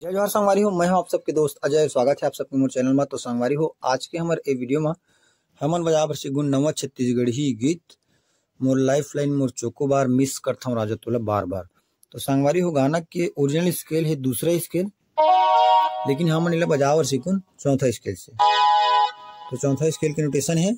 जय जोहार संगवारी हो। मैं हूं आप सबके दोस्त अजय। स्वागत है आप सबके मोर चैनल में। तो संगवारी हो, आज के हमारे ए वीडियो में हमन बजा बर सिगुन नवा छत्तीसगढ़ी गीत मोर लाइफ लाइन मोर चोकोबार मिस करता हूँ राजा तोला बार बार। तो संगवारी हो, गाना के ओरिजिनल स्केल है दूसरा स्केल, लेकिन हमन इला बजा बर सिगुन चौथा स्केल से। तो चौथा स्केल के नोटेशन है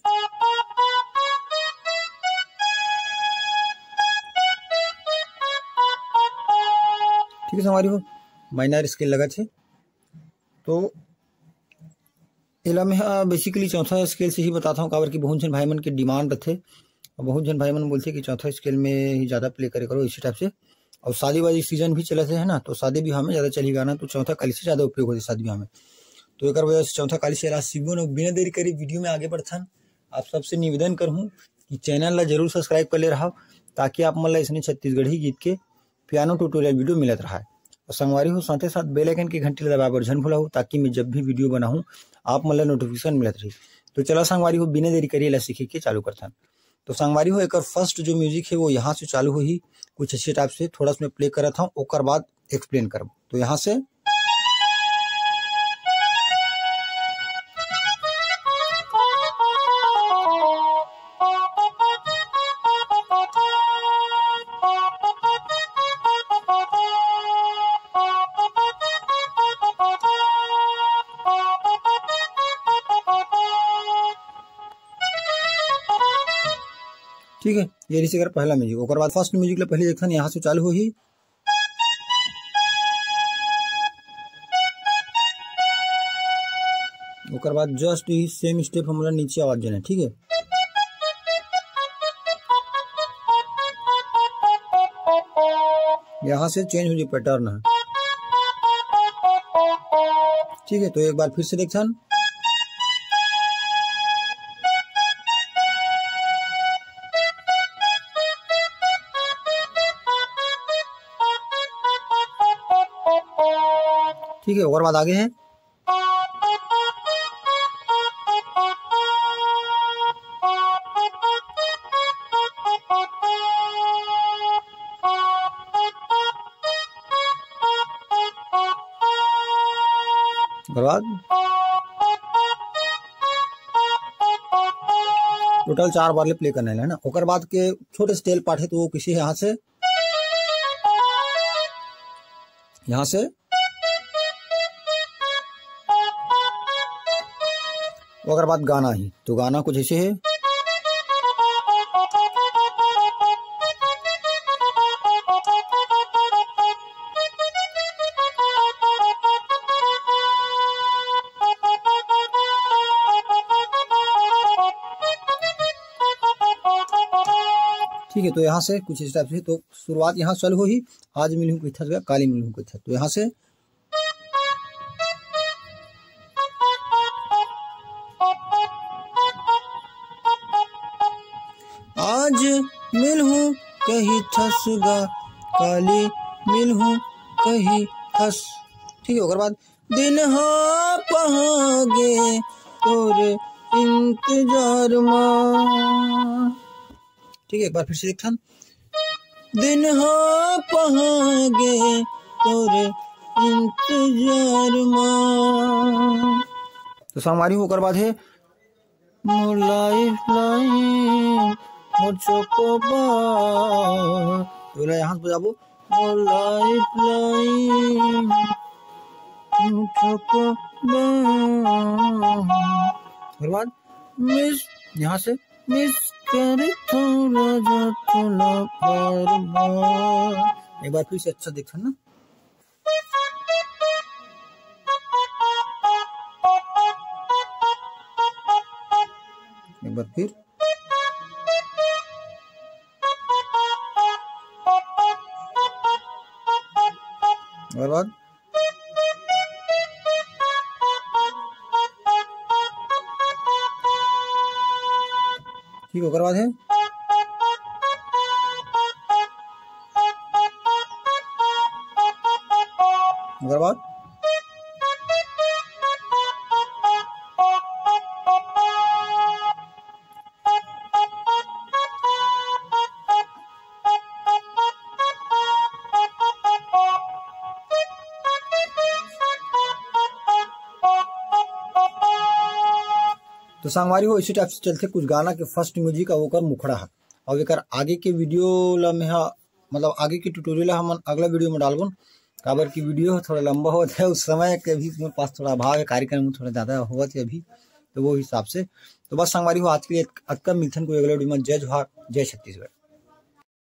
ठीक है संगवारी हो, माइनर स्केल लगा है। तो एला में बेसिकली चौथा स्केल से ही बताता हूँ, काबर की बहुत जन भाई मन के डिमांड रथे और बहुत जन भाई मन बोलते कि चौथा स्केल में ही ज़्यादा प्ले करे करो इसी टाइप से। और शादी वादी सीजन भी चलते है ना, तो शादी ब्याह में ज़्यादा चली गाना, तो चौथा काली से ज़्यादा उपयोग होता है शादी ब्याह में। तो एक वजह से चौथा काली से सिगुन और बिना देरी करी वीडियो में आगे बढ़थन। आप सबसे निवेदन करूँ कि चैनल ला जरूर सब्सक्राइब कर ले रहा, ताकि आप मन ला इसने छत्तीसगढ़ी गीत के पियानो ट्यूटोरियल वीडियो मिलत रहा है। और संगवारी हो, साथ ही साथ बेल आइकन की घंटी दबाए बर झन भूला हो, ताकि मैं जब भी वीडियो बनाऊं आप मन ला नोटिफिकेशन मिलत रही। तो चला संगवारी हो, बिना देरी करिए ला सीखे के चालू करथन। तो संगवारी हो, एक फर्स्ट जो म्यूजिक है वो यहाँ से चालू हो ही कुछ अच्छे टाइप से थोड़ा सा मैं प्ले करत हूँ, ओकर बाद एक्सप्लेन करब। तो यहाँ से ठीक है, ये रही अगर पहला म्यूजिक। ओकर बाद फर्स्ट म्यूजिक ला पहले देखथन, यहाँ से चालू हो ही ओकर बाद जस्ट ही सेम स्टेप हमरा नीचे आवाज देना, ठीक है। यहाँ से चेंज हो जाए पैटर्न है, ठीक है। तो एक बार फिर से देखथन, ठीक है। और बाद आगे है बाद टोटल 4 बार ले प्ले करना है ना। ओकर बाद के छोटे स्टेल पार्ट है, तो वो किसी यहाँ से ओकर बाद गाना ही। तो गाना कुछ ऐसे है, ठीक है। तो यहाँ से कुछ इस टाइप से, तो शुरुआत यहाँ चालू हो ही आज मिलूं कोई था काली मिलूं कोई था। तो यहाँ से आज मिलूं कहीं थसगा काली मिलूं कहीं थस, ठीक है। ओकर बाद दिन हाँ पहागे तोरे इंतजार में, ठीक है। एक बार फिर से देखथन, दिन हाँ पहागे तोरे इंतजार में। तो संगवारी होकर बाद है मोर लाइफ लाइन मोर चोकोबार। तो यहाँ से बजाबो मोर लाइफ लाइन मोर चोकोबार। उसके बाद मिस, यहाँ से मिस करे थोड़ा जा तोला बार बार। एक बार फिर से अच्छा देखना ना, एक बार फिर और बाद ठीक है। ओकर बाद है ओकर बाद तो संगवारी हो इसी टाइप से चलते कुछ गाना के फर्स्ट म्यूजिक और ओकर मुखड़ा है और एक आगे के वीडियो ला में मतलब आगे के ट्यूटोरियल हम अगला वीडियो में डालबो काबर की वीडियो थोड़ा लंबा होता है उस समय के भी मेरे पास थोड़ा अभाव है कार्यक्रम थोड़ा ज़्यादा हुआ थे अभी तो वो हिसाब से तो बस संगवारी हो आज के लिए अक्का मिथन को अगले वीडियो में जय जोहार जय छत्तीसगढ़।